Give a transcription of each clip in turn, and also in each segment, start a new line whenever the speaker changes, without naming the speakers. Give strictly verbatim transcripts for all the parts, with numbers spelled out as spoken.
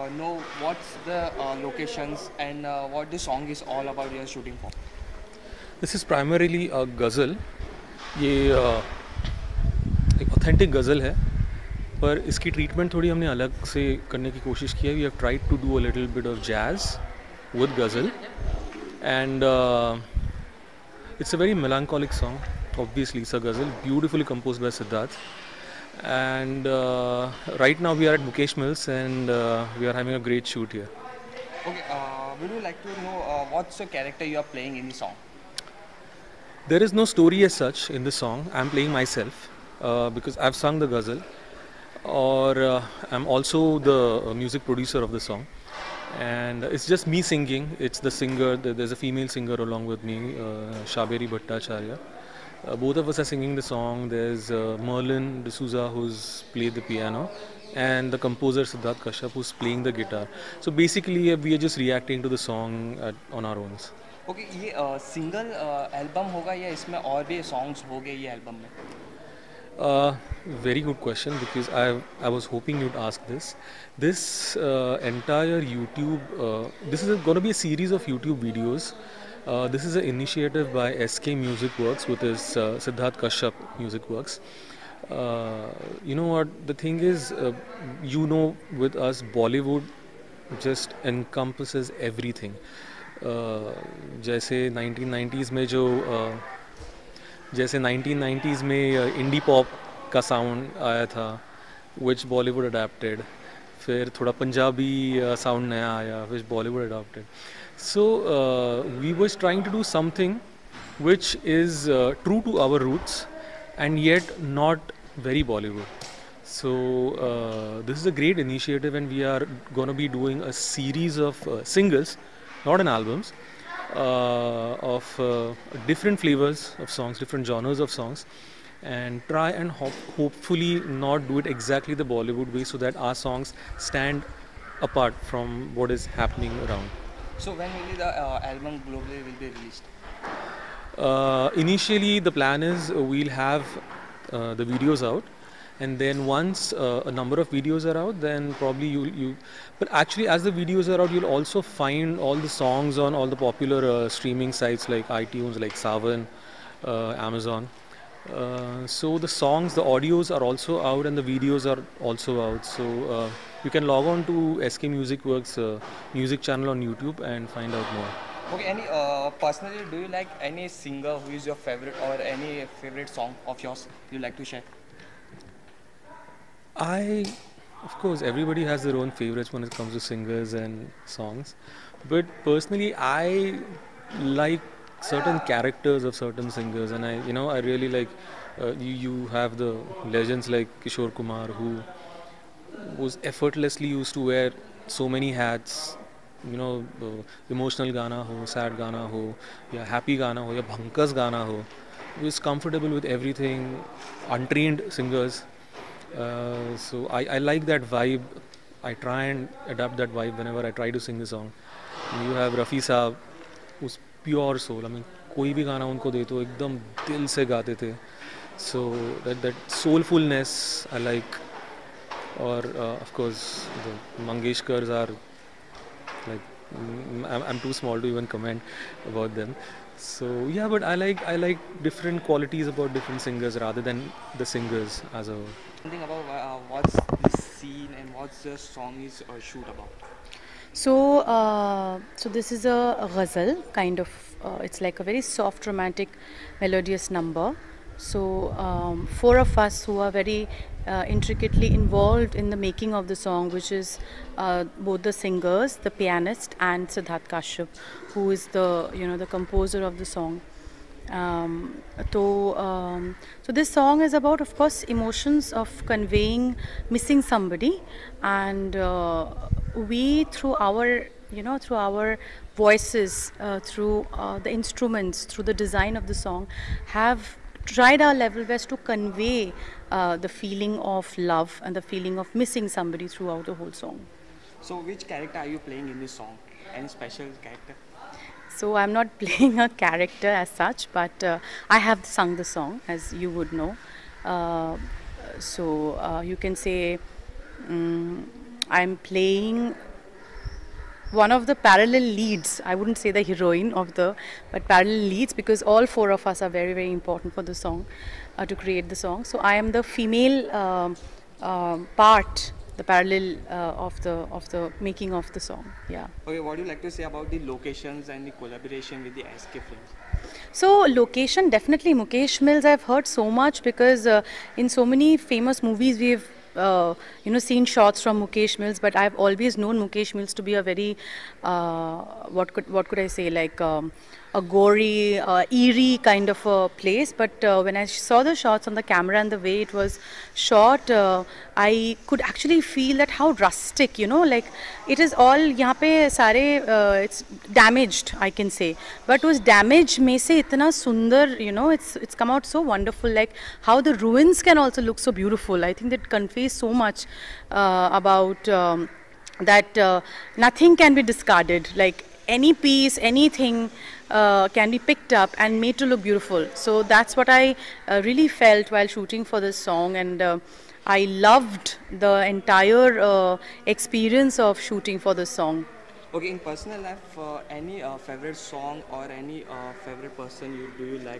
uh, know what's the uh, locations and uh, what the song is all about you're shooting for?
This is primarily a ghazal. ये uh, एक authentic गज़ल है, पर इसकी treatment थोड़ी हमने अलग से करने की कोशिश की है. We have tried to do a little bit of jazz with ghazal and it's a very melancholic song. Obviously, it's a ghazal, beautifully composed by Siddharth. And uh, right now we are at Mukesh Mills, and uh, we are having a great shoot here.
Okay, uh, would you like to know uh, what's the character you are playing in the song?
There is no story as such in the song. I'm playing myself uh, because I've sung the ghazal, or uh, I'm also the uh, music producer of the song. And it's just me singing. It's the singer. There's a female singer along with me, uh, Shaberi Bhattacharya. Uh, both of us are singing the song. There's uh, Merlin D'Souza who's played the piano, and the composer Siddharth Kashyap who's playing the guitar. So basically, uh, we are just reacting to the song at, on our own.
Okay okay, ये single uh, album uh, होगा या इसमें और भी songs हो गए ये album में?
Uh, very good question, because I I was hoping you'd ask this. This uh, entire YouTube, uh, this is going to be a series of YouTube videos. Uh, this is an initiative by S K Music Works with his uh, Siddharth Kashyap Music Works. Uh, you know what the thing is, uh, you know, with us Bollywood just encompasses everything. Uh, जैसे nineteen nineties में जो uh, जैसे nineteen nineties में indie pop का sound आया था, विच Bollywood adapted. फिर थोड़ा पंजाबी साउंड नया आया, which Bollywood adapted. So we was trying to do something which is true to our roots and yet not very Bollywood. So uh, this is a great initiative, and we are going to be doing a series of uh, singles, not in albums, uh, of uh, different flavors of songs, different genres of songs, and try and hop- hopefully not do it exactly the Bollywood way, so that our songs stand apart from what is happening around.
So when will the uh, album globally will be released?
Uh, initially, the plan is uh, we'll have uh, the videos out, and then once uh, a number of videos are out, then probably you you. But actually, as the videos are out, you'll also find all the songs on all the popular uh, streaming sites like iTunes, like Saavn, uh, Amazon. Uh, so the songs, the audios are also out, and the videos are also out. So uh, you can log on to S K Music Works uh, music channel on YouTube and find out more.
Okay, any uh, personally, do you like any singer who is your favorite, or any favorite song of yours you like to share?
I, of course, everybody has their own favorites when it comes to singers and songs. But personally, I like certain characters of certain singers, and I, you know, I really like. Uh, you, you have the legends like Kishore Kumar, who was effortlessly used to wear so many hats. You know, uh, emotional गाना हो, sad गाना हो, या happy गाना हो, या भंकस गाना हो, who is comfortable with everything. Untrained singers. Uh, so I, I like that vibe. I try and adapt that vibe whenever I try to sing the song. And you have Rafi Saab, who's pure soul. I mean, कोई भी गाना उनको दे तो एकदम दिल से गाते थे. So that that soulfulness I like. Or uh, of course the Mangeshkars are like, mm, I'm, I'm too small to even comment about them. So yeah, but I like I like different qualities about different singers rather than the singers as a whole.
Something about uh, what's the scene and what's the song is uh, shoot about?
So, uh, so this is a, a ghazal kind of. Uh, it's like a very soft, romantic, melodious number. So, um, four of us who are very uh, intricately involved in the making of the song, which is uh, both the singers, the pianist, and Siddharth Kashyap, who is the you know the composer of the song. Um, so, um, so this song is about, of course, emotions of conveying missing somebody, and uh, we through our you know through our voices, uh, through uh, the instruments, through the design of the song, have tried our level best to convey uh, the feeling of love and the feeling of missing somebody throughout the whole song.
So which character are you playing in this song? Any special character?
So I'm not playing a character as such, but uh, I have sung the song, as you would know. Uh, so uh, you can say um, I'm playing one of the parallel leads. I wouldn't say the heroine of the, but parallel leads, because all four of us are very, very important for the song, uh, to create the song. So I am the female um, um, part, the parallel uh, of the of the making of the song. Yeah.
Okay, what do you like to say about the locations and the collaboration with the S K Films?
So location, definitely Mukesh Mills. I've heard so much because uh, in so many famous movies we've uh, you know seen shots from Mukesh Mills. But I've always known Mukesh Mills to be a very uh, what could what could I say like. Um, a gory, uh, eerie kind of a place. But uh, when I saw the shots on the camera and the way it was shot, uh, I could actually feel that how rustic, you know, like it is all, यहाँ पे सारे, uh, it's damaged, I can say. But was damage में से इतना सुंदर, you know, it's it's come out so wonderful. Like how the ruins can also look so beautiful. I think that conveys so much uh, about um, that uh, nothing can be discarded. Like any piece, anything uh, can be picked up and made to look beautiful. So that's what I uh, really felt while shooting for this song, and uh, I loved the entire uh, experience of shooting for this song.
Okay, in personal life, uh, any uh, favorite song or any uh, favorite person you do you like?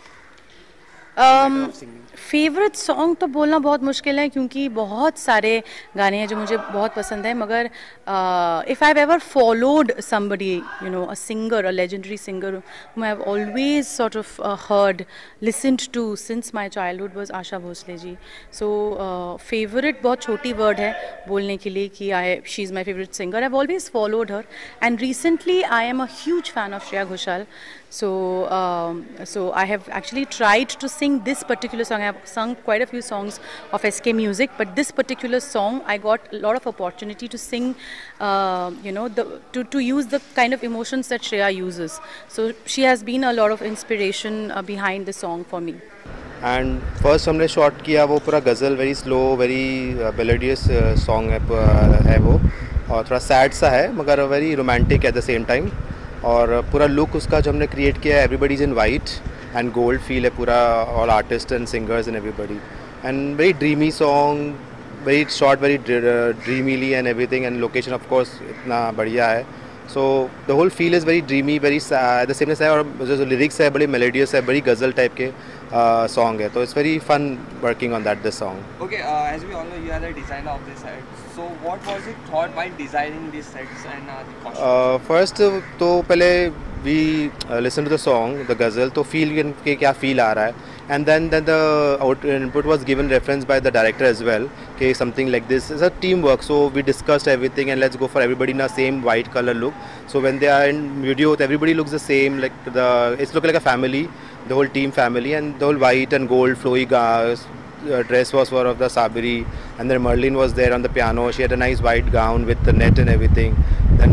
Favourite um, song तो बोलना बहुत मुश्किल है क्योंकि बहुत सारे गाने हैं जो मुझे बहुत पसंद है, मगर if I have ever followed somebody, you know, a singer, a legendary singer whom I have always sort of heard, listened to since my childhood was Asha Bhosle ji. So favourite बहुत छोटी वर्ड है बोलने के लिए कि I she is my favourite singer. I have always followed her, and recently I am a huge fan of Shreya Ghoshal. So, um, so I have actually tried to sing this particular song. I have sung quite a few songs of S K Music, but this particular song I got a lot of opportunity to sing. Uh, you know, the to to use the kind of emotions that Shreya uses. So she has been a lot of inspiration uh, behind the song for me.
And first हमने shot किया वो पूरा गज़ल, very slow, very uh, melodious uh, song है, uh, है वो, और थोड़ा sad सा है मगर very romantic at the same time. और पूरा लुक उसका जो हमने क्रिएट किया है, everybody is in white and gold feel है पूरा, all artist and singers and everybody, and very dreamy song, very short, very dreamily and everything, and location of course इतना बढ़िया है. So the whole feel is very dreamy, very at the same time, और जो lyrics है बड़ी melodious है, बड़ी गज़ल type के सॉन्ग है, तो it's very fun working on that this song.
Okay, as we all know you are the designer of this set, so what was it thought while designing these sets and uh, the costumes?
Uh, first तो पहले we uh, listen to the song, the ghazal, तो feel के क्या feel आ रहा है, and then then the out input was given reference by the director as well, कि something like this is a teamwork, so we discussed everything and let's go for everybody in the same white color look. So when they are in video, everybody looks the same, like the it's look like a family, the whole team family, and the whole white and gold flowy gas. Uh, dress was for of the Sabiri, and then Merlin was there on the piano. She had a nice white gown with the net and everything. Then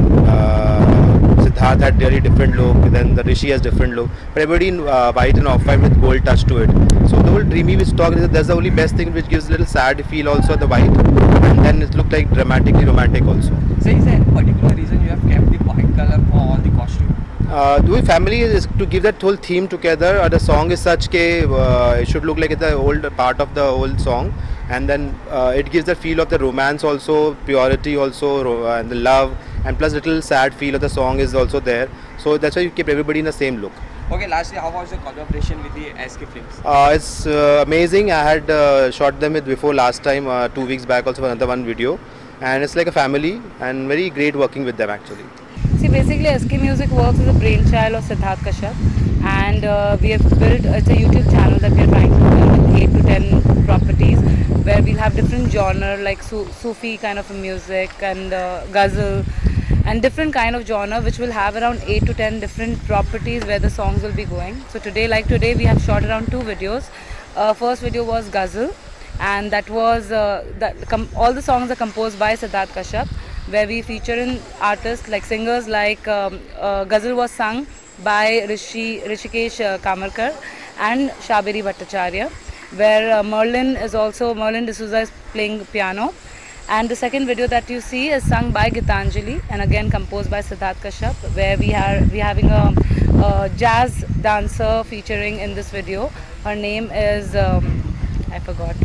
uh, Siddharth had really different look. Then the Rishi has different look. But everybody in uh, white and off-white with gold touch to it. So the whole dreamy which talk, that's the only best thing which gives a little sad feel also, the white. And then it looked like dramatically romantic also.
So is there any particular reason you have kept the white color for all the costume?
Uh, the family is to give that whole theme together. Uh, the song is such that uh, it should look like it's the old part of the old song, and then uh, it gives the feel of the romance also, purity also, uh, and the love, and plus little sad feel of the song is also there. So that's why you keep everybody in the same look.
Okay, lastly, how was the collaboration with the S K Films?
Uh, it's uh, amazing. I had uh, shot them with before last time, uh, two weeks back also for another one video, and it's like a family and very great working with them actually.
See, basically S K Music Works is a brainchild of Siddharth Kashyap, and uh, we have built, it's a YouTube channel that we are trying to build with eight to ten properties, where we'll have different genre like su Sufi kind of a music and uh, ghazal and different kind of genre, which will have around eight to ten different properties where the songs will be going. So today, like today, we have shot around two videos. Uh, first video was ghazal, and that was uh, that com all the songs are composed by Siddharth Kashyap, where we feature in artists like singers like um, uh, ghazal was sung by Rishi Rishikesh uh, Kamarkar and Shabiri Bhattacharya, where uh, Merlin is also Merlin D'Souza is playing piano. And the second video that you see is sung by Gitanjali and again composed by Siddharth Kashyap, where we are we having a, a jazz dancer featuring in this video. Her name is um, I forgot.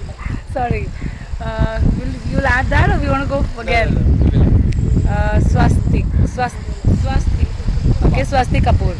Sorry. Uh, will you'll add that or we want to go again? Uh, Swasti. Swasti. Swasti. Okay, Swasti Kapoor.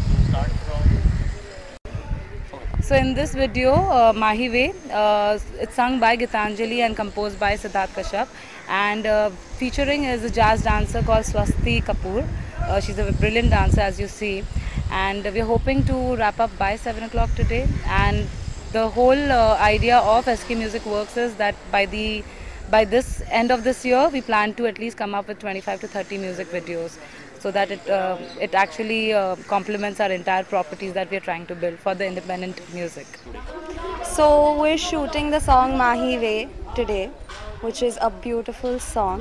So in this video, uh, Mahi Ve, uh, it's sung by Gitanjali and composed by Siddharth Kashyap, and uh, featuring is a jazz dancer called Swasti Kapoor. Uh, she's a brilliant dancer, as you see, and we're hoping to wrap up by seven o'clock today. And the whole uh, idea of S K Music Works is that by the by this end of this year, we plan to at least come up with twenty-five to thirty music videos, so that it uh, it actually uh, complements our entire properties that we are trying to build for the independent music.
So we're shooting the song Mahi Ve today, which is a beautiful song,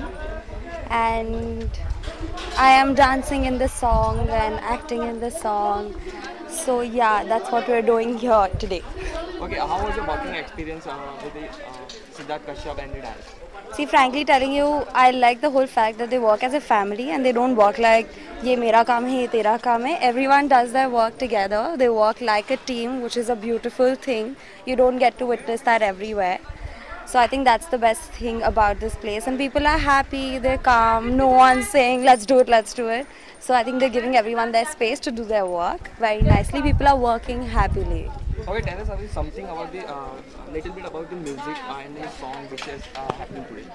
and I am dancing in the song and acting in the song. So yeah, that's what we're doing here today.
Okay, how was your working experience uh, with the, uh, Siddharth Kashyap and the dance?
See, frankly telling you, I like the whole fact that they work as a family and they don't work like ye mera kaam hai, ye tera kaam hai. Everyone does their work together. They work like a team, which is a beautiful thing. You don't get to witness that everywhere. So I think that's the best thing about this place. And people are happy, they're calm, no one's saying let's do it, let's do it. So I think they're giving everyone their space to do their work very nicely. People are working happily.
Okay, tell us Abhi, something about the, uh, little bit about the music and the song which is uh, happening today.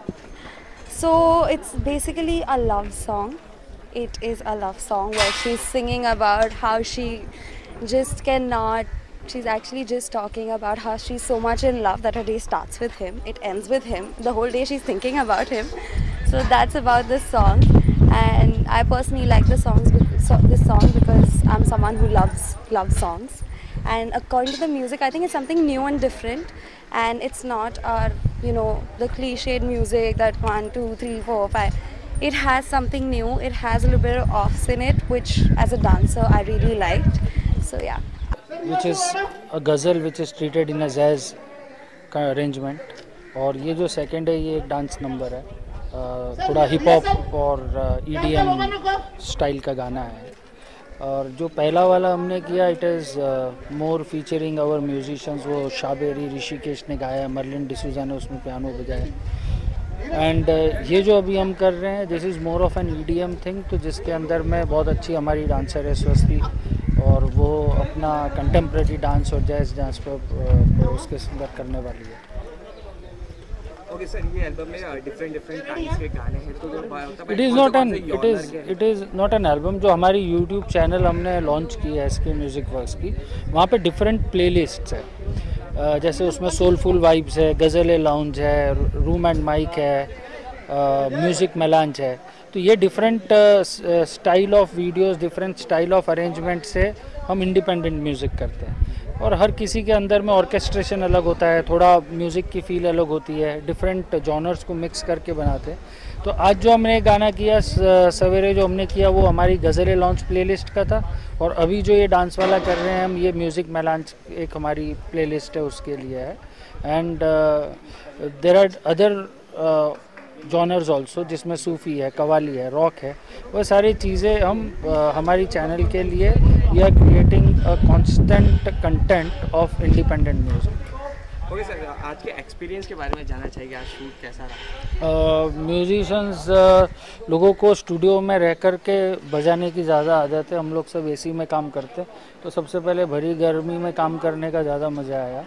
So it's basically a love song. It is a love song where she's singing about how she just cannot, she's actually just talking about how she's so much in love that her day starts with him, it ends with him. The whole day she's thinking about him. So that's about this song. And I personally like the songs, so this song because I'm someone who loves love songs. And according to the music, I think it's something new and different. And it's not our, you know, the cliched music that one, two, three, four, five. It has something new. It has a little bit of offs in it, which as a dancer I really liked. So yeah.
Which is a ghazal which is treated in a jazz arrangement. और ये जो second है ये एक dance number है, थोड़ा hip hop और E D M style का गाना है. और जो पहला वाला हमने किया it is more featuring our musicians, वो शाबेरी ऋषिकेश ने गाया, मर्लिन डिसूजा ने उसमें पियानो बजाया. एंड uh, ये जो अभी हम कर रहे हैं this is more of an E D M thing, तो जिसके अंदर में बहुत अच्छी हमारी डांसर है स्वस्ति, और वो अपना कंटेम्प्रेरी डांस और जैज डांस पर उसके अंदर करने वाली है.
ओके सर, ये एल्बम में डिफरेंट डिफरेंट टाइप्स के गाने हैं, तो जो
it is not an it is it is not an album. जो हमारी यूट्यूब चैनल हमने लॉन्च की है एस के म्यूज़िक वर्क्स की, वहाँ पे डिफरेंट प्लेलिस्ट्स है. Uh, जैसे उसमें सोलफुल वाइब्स है, गज़ल लाउंज है, रूम एंड माइक है, म्यूज़िक मेलांज है. तो ये different style of videos, different style of arrangement से हम इंडिपेंडेंट म्यूज़िक करते हैं. और हर किसी के अंदर में ऑर्केस्ट्रेशन अलग होता है, थोड़ा म्यूज़िक की फील अलग होती है, डिफरेंट जॉनर्स को मिक्स करके बनाते हैं. तो आज जो हमने गाना किया सवेरे जो हमने किया वो हमारी गज़ल लॉन्च प्लेलिस्ट का था, और अभी जो ये डांस वाला कर रहे हैं हम ये म्यूज़िक मेलांज एक हमारी प्लेलिस्ट है उसके लिए है. And there are other genres also जिसमें सूफ़ी है, कवाली है, रॉक है. वो सारी चीज़ें हम uh, हमारी चैनल के लिए we are creating a constant content of independent music.
Okay sir, आज के एक्सपीरियंस के बारे में जानना चाहिए, आज शूट कैसा रहा?
म्यूजिशंस uh, लोगों को स्टूडियो में रह कर के बजाने की ज़्यादा आदत है. हम लोग सब एसी में काम करते हैं, तो सबसे पहले भरी गर्मी में काम करने का ज़्यादा मज़ा आया.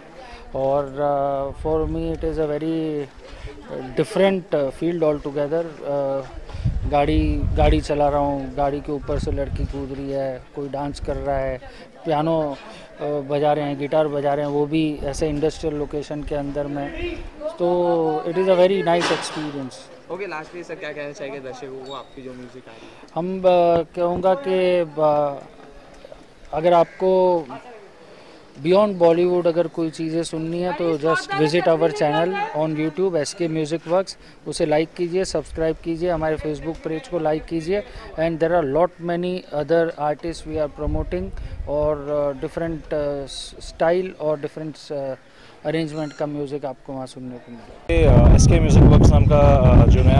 और for me it is a very different field all together. गाड़ी गाड़ी चला रहा हूँ, गाड़ी के ऊपर से लड़की कूद रही है, कोई डांस कर रहा है, पियानो बजा रहे हैं, गिटार बजा रहे हैं, वो भी ऐसे इंडस्ट्रियल लोकेशन के अंदर में. तो it is a very nice experience.
Okay, lastly sir क्या कहना चाहिए दर्शकों को आपकी जो म्यूज़िक आ रही है?
हम कहूँगा कि अगर आपको बियॉन्ड बॉलीवुड अगर कोई चीज़ें सुननी है तो just visit our channel on YouTube S K music works. उसे लाइक कीजिए, सब्सक्राइब कीजिए, हमारे फेसबुक पेज को लाइक कीजिए. And there are lot many other artist we are promoting, और डिफरेंट स्टाइल और डिफरेंट अरेंजमेंट का म्यूज़िक आपको वहाँ सुनने को मिलेगा.
एस के म्यूज़िक वर्क्स नाम का जो नया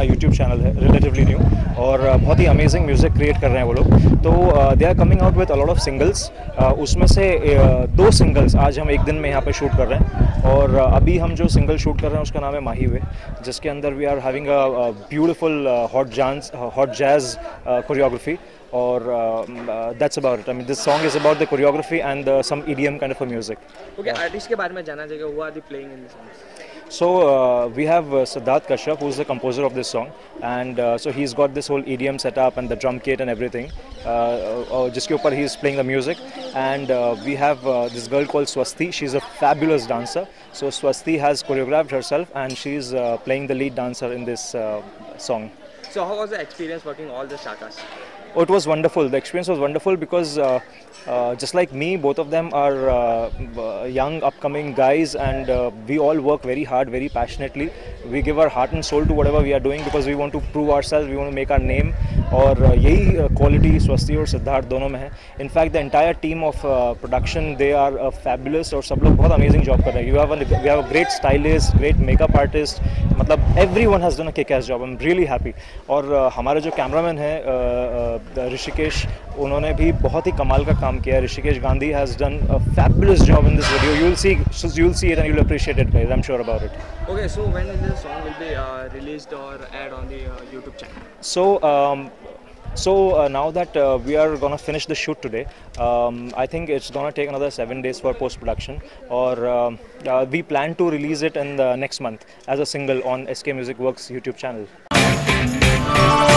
यूट्यूब चैनल है रिलेटिवली न्यू, और बहुत ही अमेजिंग म्यूज़िक क्रिएट कर रहे हैं वो लोग. तो they are coming out with a lot of singles. उसमें से uh, दो सिंगल्स आज हम एक दिन में यहाँ पे शूट कर रहे हैं, और uh, अभी हम जो सिंगल शूट कर रहे हैं उसका नाम है माही वे, जिसके अंदर we are having a beautiful hot jazz hot jazz choreography. Or um, uh, that's about it. I mean, this song is about the choreography and uh, some E D M kind of a music.
Okay, artist के बारे में जानना चाहिए. Who are they playing in the songs?
So uh, we have uh, Siddharth Kashyap, who's the composer of this song, and uh, so he's got this whole E D M setup and the drum kit and everything. Uh, uh, जिसके ऊपर he's playing the music, and uh, we have uh, this girl called Swasti. She's a fabulous dancer. So Swasti has choreographed herself, and she's uh, playing the lead dancer in this uh, song.
So how was the experience working all the shakas?
Oh, it was wonderful. The experience was wonderful because uh, uh, just like me, both of them are uh, young, upcoming guys, and uh, we all work very hard, very passionately. We give our heart and soul to whatever we are doing because we want to prove ourselves, we want to make our name. और यही quality स्वस्ति और सिद्धार्थ दोनों में है. In fact the entire team of production they are fabulous, और सब लोग बहुत अमेजिंग जॉब कर रहे हैं. You have we have a great stylist, great makeup artist, मतलब everyone has done a kick ass job. I am really happy. और uh, हमारे जो कैमरामैन है uh, uh, ऋषिकेश, उन्होंने भी बहुत ही कमाल का काम किया है. Rishikesh Gandhi has done a fabulous job in this video. You will see you will see it and you will appreciate it guys. I am sure about it.
Okay, so when will this song will be uh, released or aired on the uh, YouTube channel?
So um, so uh, now that uh, we are gonna finish the shoot today, um, I think it's gonna take another seven days for post production, or um, uh, we plan to release it in the next month as a single on S K Music Works YouTube channel.